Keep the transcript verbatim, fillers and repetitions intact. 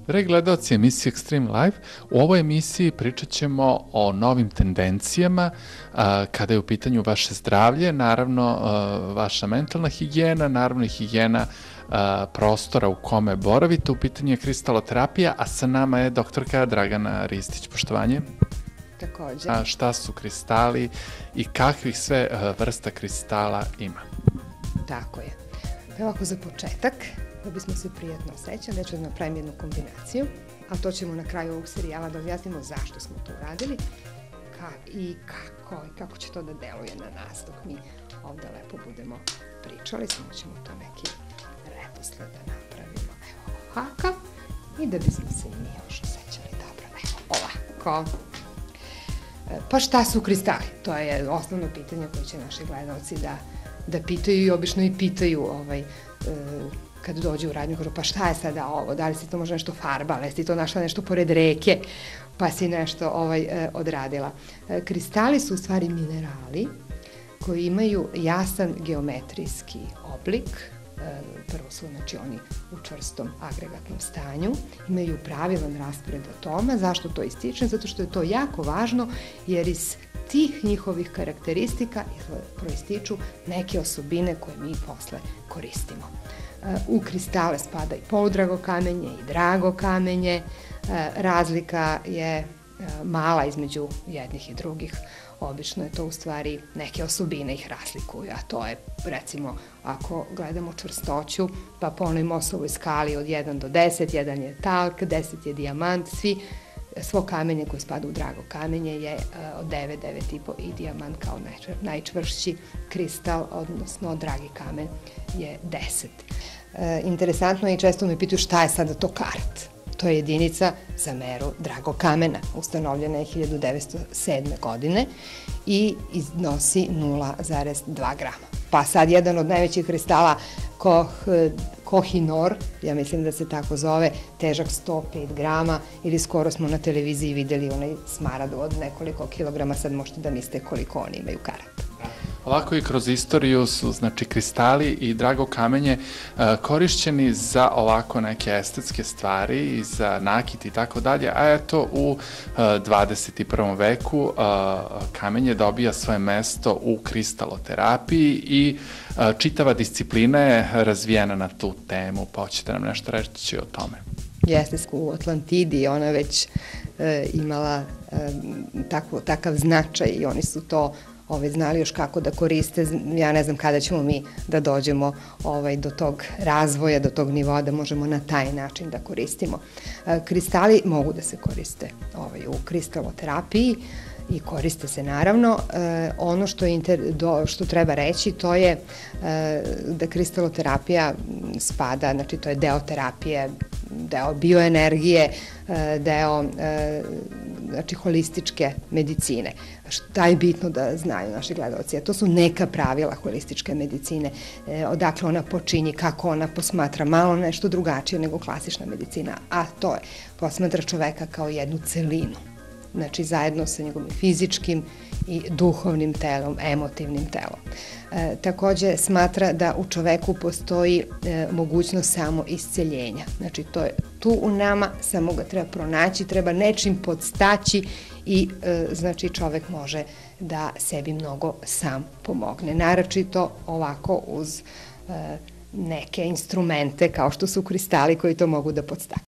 Dragi gledalci emisije Extreme Life, u ovoj emisiji pričat ćemo o novim tendencijama a, kada je u pitanju vaše zdravlje, naravno a, vaša mentalna higijena, naravno i higijena a, prostora u kome boravite. U pitanju je kristaloterapija, a sa nama je doktorka Dragana Ristić. Poštovanje. Takođe. A, šta su kristali i kakvih sve a, vrsta kristala ima? Tako je. Ovako za početak, da bismo se prijatno osjećali, ja ću da napravim jednu kombinaciju, a to ćemo na kraju ovog serijala da objasnimo zašto smo to uradili ka, i kako, i kako će to da deluje na nas dok mi ovde lepo budemo pričali. Samo ćemo to neki reposled da napravimo. Evo ovakav. I da bismo se i mi još osjećali dobro. Evo ovako. Pa šta su kristali? To je osnovno pitanje koje će naši gledalci da, da pitaju i obično i pitaju ovaj, e, kad dođu u radnju, kažu pa šta je sada ovo, da li si to možda nešto farbala, jesi ti to našla nešto pored reke, pa si nešto ovaj, e, odradila. E, kristali su u stvari minerali koji imaju jasan geometrijski oblik. E, prvo su znači oni u čvrstom agregatnom stanju, imaju pravilan raspored atoma. Zašto to ističem? Zato što je to jako važno jer iz tih njihovih karakteristika proističu neke osobine koje mi posle koristimo. U kristale spada i poludrago kamenje i drago kamenje. Razlika je mala između jednih i drugih. Obično je to u stvari neke osobine ih razlikuju, a to je recimo ako gledamo čvrstoću, pa po onoj Mossovoj skali od jedan do deset, jedan je talk, deset je dijamant, svi svo kamenje koje spada u drago kamenje je od devet, devet i po i dijamant kao najčvršći kristal, odnosno dragi kamen je deset. E, interesantno je i često me pitaju šta je sada to karat. To je jedinica za meru dragog kamena. Ustanovljena je hiljadu devetsto sedme. godine i iznosi nula zarez dva grama. Pa sad jedan od najvećih kristala koh, Kohinor, ja mislim da se tako zove, težak sto pet grama ili skoro smo na televiziji videli onaj smarad od nekoliko kilograma, sad možete da mislite koliko oni imaju karata. Ovako i kroz istoriju su, znači, kristali i drago kamenje uh, korišćeni za ovako neke estetske stvari i za nakit i tako dalje, a eto u uh, dvadeset i prvom veku uh, kamenje dobija svoje mesto u kristaloterapiji i uh, čitava disciplina je razvijena na tu temu, pa hoćete nam nešto reći o tome? Jeste, u Atlantidi ona već uh, imala uh, tako, takav značaj i oni su to Ovaj, znali još kako da koriste. Ja ne znam kada ćemo mi da dođemo ovaj, do tog razvoja, do tog nivoa da možemo na taj način da koristimo. E, kristali mogu da se koriste ovaj, u kristaloterapiji i koriste se naravno. E, ono što, inter, do, što treba reći to je e, da kristaloterapija spada, znači to je deo terapije, deo bioenergije, e, deo e, znači holističke medicine. Šta je bitno da znaju naši gledalci? A to su neka pravila holističke medicine, e, odakle ona počinje, kako ona posmatra, malo nešto drugačije nego klasična medicina, a to je posmatra čoveka kao jednu celinu. Znači zajedno sa njegovim fizičkim i duhovnim telom, emotivnim telom. E, takođe smatra da u čoveku postoji e, mogućnost samo isceljenja. Znači to je tu u nama, samo ga treba pronaći, treba nečim podstaći i e, znači čovek može da sebi mnogo sam pomogne. Naročito ovako uz e, neke instrumente kao što su kristali koji to mogu da podstaći.